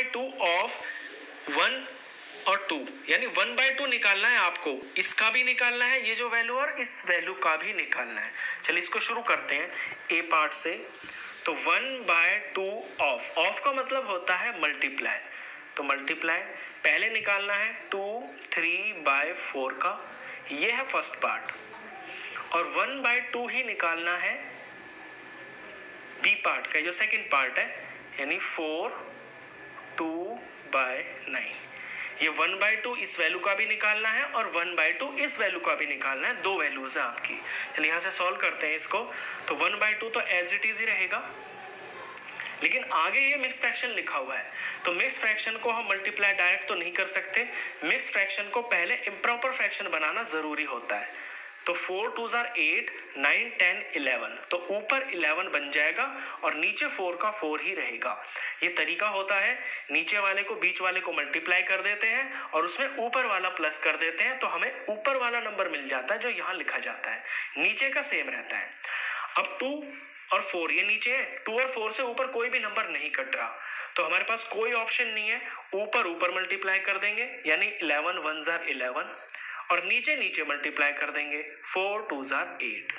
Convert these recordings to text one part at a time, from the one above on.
1/2 of 1 और 2, यानी 1/2 निकालना है आपको, इसका भी निकालना है ये जो वैल्यू और इस वैल्यू का भी निकालना है। चलिए इसको शुरू करते हैं ए पार्ट से। तो 1/2 ऑफ का मतलब होता है मल्टीप्लाई, तो मल्टीप्लाई पहले निकालना है 2 3/4 का, ये है फर्स्ट पार्ट, और 1/2 ही निकालना है बी पार्ट का जो सेकंड पार्ट है, यानी 4 2/9। ये 1/2 इस वैल्यू का भी निकालना है और 1/2 इस वैल्यू का भी निकालना है, दो वैल्यूज है आपकी। चलिए यहाँ से सॉल्व करते हैं इसको। तो 1/2 तो एज इट इज ही रहेगा, लेकिन आगे ये मिक्स फ्रैक्शन लिखा हुआ है, तो मिक्स फ्रैक्शन को हम मल्टीप्लाई डायरेक्ट तो नहीं कर सकते, मिक्स फ्रैक्शन को पहले इम्प्रॉपर फ्रैक्शन बनाना जरूरी होता है। तो 4 2s are 8 9 10 11, तो ऊपर 11 बन जाएगा और नीचे 4 का 4 ही रहेगा। ये तरीका होता है, नीचे वाले को बीच वाले को मल्टीप्लाई कर देते हैं और उसमें ऊपर वाला प्लस कर देते हैं, तो हमें ऊपर वाला नंबर मिल जाता है जो यहाँ लिखा जाता है, नीचे का सेम रहता है। अब 2 और 4 ये नीचे है, 2 और 4 से ऊपर कोई भी नंबर नहीं कट रहा, तो हमारे पास कोई ऑप्शन नहीं है, ऊपर ऊपर मल्टीप्लाई कर देंगे, यानी 11 1s are 11, और नीचे नीचे मल्टीप्लाई कर देंगे, 4 2s are 8।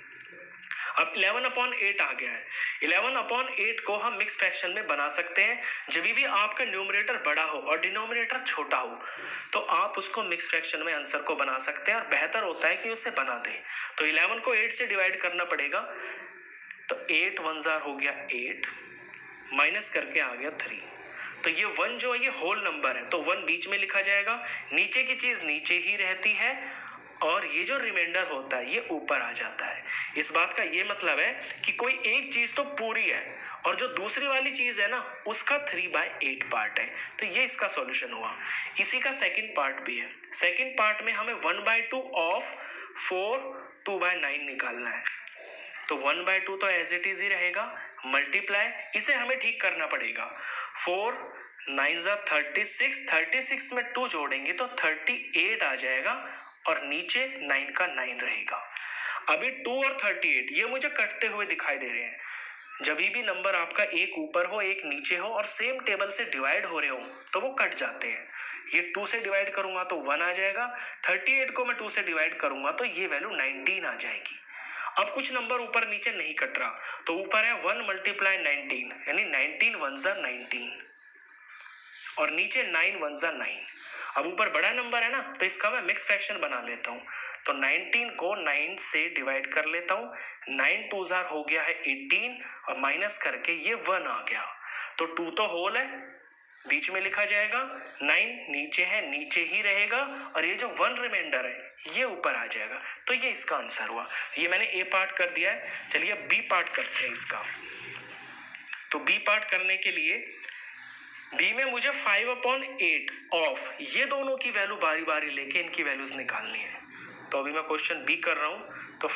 अब 11/8 आ गया है। 11/8 को हम मिक्स फ्रैक्शन में बना सकते हैं, जब भी आपका न्यूमरेटर बड़ा हो और डिनोमिनेटर छोटा हो, तो आप उसको मिक्स फ्रैक्शन में आंसर को बना सकते हैं, और बेहतर होता है कि उसे बना दें। तो 11 को 8 से डिवाइड करना पड़ेगा, तो 8 1s are हो गया 8, माइनस करके आ गया 3। तो ये 1 जो है ये होल नंबर है, तो 1 बीच में लिखा जाएगा, नीचे की चीज नीचे ही रहती है और ये जो रिमाइंडर होता है ये ऊपर आ जाता है। इस बात का ये मतलब है कि कोई एक चीज तो पूरी है और जो दूसरी वाली चीज है ना उसका 3/8 पार्ट है, तो ये इसका सॉल्यूशन हुआ। इसी का सेकंड पार्ट भी है। सेकंड पार्ट में हमें 1/2 ऑफ 4 2/9 निकालना है, तो 1/2 तो एज इट इज ही रहेगा, मल्टीप्लाई इसे हमें ठीक करना पड़ेगा, 4 9s are 36, 36 में 2 जोड़ेंगे तो 38 आ जाएगा और नीचे 9 का 9 रहेगा। अभी 2 और 38 ये मुझे कटते हुए दिखाई दे रहे हैं, जब भी नंबर आपका एक ऊपर हो एक नीचे हो और सेम टेबल से डिवाइड हो रहे हो तो वो कट जाते हैं। ये 2 से डिवाइड करूंगा तो 1 आ जाएगा, 38 को मैं 2 से डिवाइड करूंगा तो ये वैल्यू 19 आ जाएगी। अब कुछ नंबर ऊपर नीचे नहीं कट रहा, तो ऊपर है 1 × 19, यानी 19 1s are 19, और नीचे 9 1s are 9। अब ऊपर बड़ा नंबर है ना, तो इसका मैं मिक्स फ्रैक्शन बना लेता हूँ, तो 19 को 9 से डिवाइड कर लेता हूँ, 9 2s are हो गया है 18 और माइनस करके ये 1 आ गया, तो 2 तो होल है बीच में लिखा जाएगा, 9 नीचे है नीचे ही रहेगा, और ये जो 1 रिमाइंडर है ये ऊपर आ जाएगा, तो ये इसका आंसर हुआ। ये मैंने ए पार्ट कर दिया है। चलिए अब बी पार्ट करते हैं इसका। तो बी पार्ट करने के लिए बी में मुझे 5/8 ऑफ ये दोनों की वैल्यू बारी बारी लेके इनकी वैल्यूज निकालनी है। तो अभी मैं क्वेश्चन बी कर रहा हूं, तो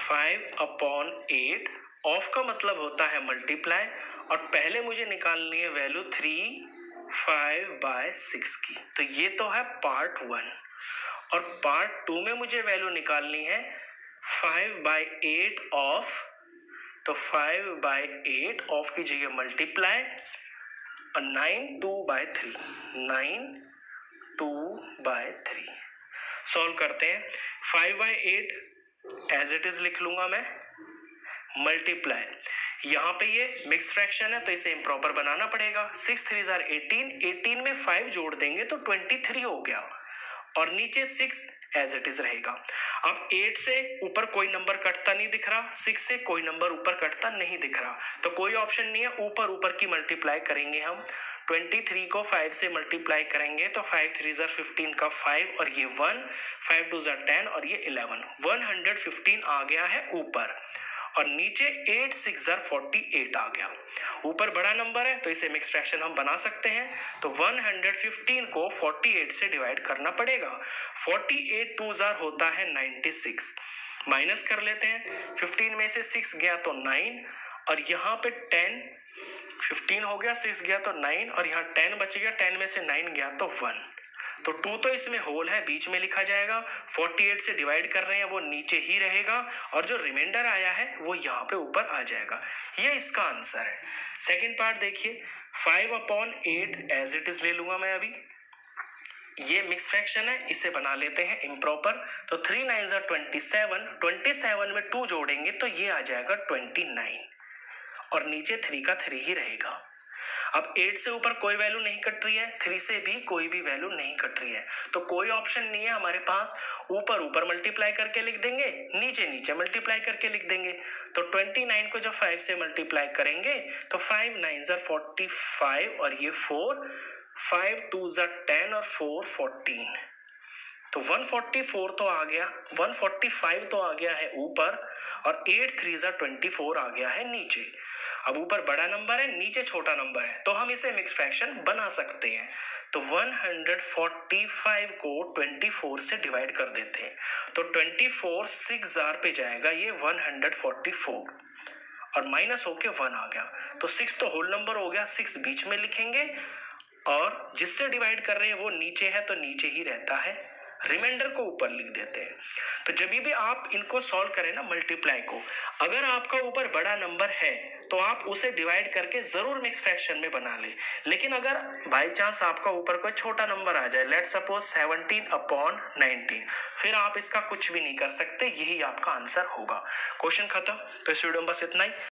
5/8 ऑफ का मतलब होता है मल्टीप्लाई, और पहले मुझे निकालनी है वैल्यू 3 5/6 की, तो ये तो है पार्ट 1, और पार्ट 2 में मुझे वैल्यू निकालनी है 5/8 ऑफ, तो 5/8 ऑफ की जगह मल्टीप्लाई और 9 2/3, 9 2/3 सॉल्व करते हैं। 5/8 एज इट इज लिख लूंगा मैं, मल्टीप्लाई यहाँ पे ये मिक्स फ्रैक्शन है तो इसे इम्प्रॉपर बनाना पड़ेगा, 6 3s are 18, 18 में 5 जोड़ देंगे तो 23 हो गया, और नीचे 6 एज इट इज रहेगा। अब 8 से ऊपर कोई नंबर कटता नहीं दिख रहा, 6 से कोई नंबर ऊपर कटता नहीं दिख रहा, तो कोई ऑप्शन नहीं है, ऊपर ऊपर की मल्टीप्लाई करेंगे हम। 23 को 5 से मल्टीप्लाई करेंगे तो 5 3s are 15 का 5 और ये 1, 5 2s are 10 और ये 11, 115 आ गया है ऊपर, और नीचे 8 6s are 48 आ गया। ऊपर बड़ा नंबर है तो इसे मिक्स फ्रैक्शन हम बना सकते हैं, तो 115 को 48 से डिवाइड करना पड़ेगा, 48 2s are होता है 96, माइनस कर लेते हैं, 15 में से 6 गया तो 9, और यहाँ पे 10, 15 हो गया 6 गया तो 9, और यहाँ 10 बच गया, 10 में से 9 गया तो 1, तो 2 तो इसमें होल है बीच में लिखा जाएगा, 48 से डिवाइड कर रहे हैं वो नीचे ही रहेगा, और जो रिमाइंडर आया है वो यहाँ पे ऊपर आ जाएगा। ये इसका आंसर है। सेकंड पार्ट देखिए, 5/8 एज इट इज ले लूंगा मैं अभी। ये मिक्स फ्रैक्शन है, इसे बना लेते हैं इम्प्रॉपर। तो 3 9 27, 27 में 2 जोड़ेंगे तो ये आ जाएगा 29 और नीचे 3 का 3 ही रहेगा। अब 8 से ऊपर कोई वैल्यू नहीं कट रही है, 3 से भी कोई भी वैल्यू नहीं कट रही है, तो कोई ऑप्शन नहीं है हमारे पास। ऊपर ऊपर मल्टीप्लाई करके लिख देंगे, नीचे नीचे मल्टीप्लाई करके लिख देंगे। तो 29 को जब 5 से मल्टीप्लाई करेंगे तो 5 9 45 और ये 4, 5 2 10 और 4 14। तो 144 तो आ गया, 145 तो आ गया है ऊपर और 8 3 24 आ गया है नीचे। अब ऊपर बड़ा नंबर है, नीचे छोटा नंबर है, तो हम इसे मिक्स फ्रैक्शन बना सकते हैं। तो 145 को 24 से डिवाइड कर देते हैं, तो 24 6 जार पे जाएगा ये 144 और माइनस होके 1 आ गया। तो 6 तो होल नंबर हो गया, 6 बीच में लिखेंगे और जिससे डिवाइड कर रहे हैं वो नीचे है तो नीचे ही रहता है, रिमाइंडर को ऊपर लिख देते हैं। तो जब भी आप इनको सॉल्व करें ना मल्टीप्लाई को, अगर आपका ऊपर बड़ा नंबर है तो आप उसे डिवाइड करके जरूर मिक्स फ्रैक्शन में बना ले। लेकिन अगर बाय चांस आपका ऊपर कोई छोटा नंबर आ जाए, लेट्स सपोज 17/19, फिर आप इसका कुछ भी नहीं कर सकते, यही आपका आंसर होगा। क्वेश्चन खत्म। तो इस वीडियो में बस इतना ही।